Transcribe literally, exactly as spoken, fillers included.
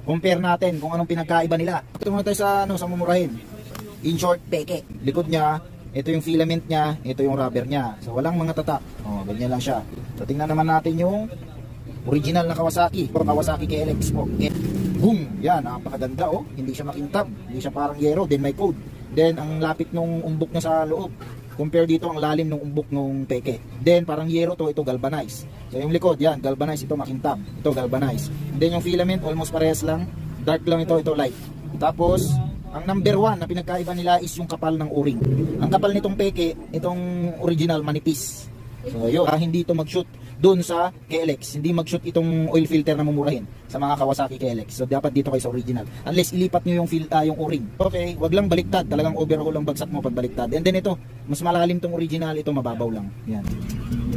compare natin kung anong pinagkaiba nila. Ito muna tayo sa, ano, sa mumurahin. In short, peke. Likod niya, ito yung filament niya, ito yung rubber niya. So walang mga tatak. Oh, ganyan lang siya. So tingnan naman natin yung original na Kawasaki, or Kawasaki K L X po. Okay. Boom! Yan, napakaganda oh. Hindi siya makintab, hindi siya parang yero, then may code. Then ang lapit nung umbok niya sa loob. Compare dito ang lalim ng umbok nung peke. Then parang yero to, ito galvanized. So yung likod, yan, galvanized, ito makintab. Ito galvanized. Then yung filament, almost parehas lang. Dark lang ito, ito light. Tapos, ang number one na pinagkaiba nila is yung kapal ng o-ring. Ang kapal nitong peke, itong original manipis. So yun, ah, hindi ito mag-shoot doon sa K L X. Hindi mag-shoot itong oil filter na mumurahin sa mga Kawasaki K L X. So dapat dito kayo sa original. Unless ilipat nyo yung, fil, uh, yung o-ring. Okay, wag lang baliktad. Talagang overhaul ang bagsak mo pag baliktad. And then ito, mas malalim tong original. Ito mababaw lang. Yan.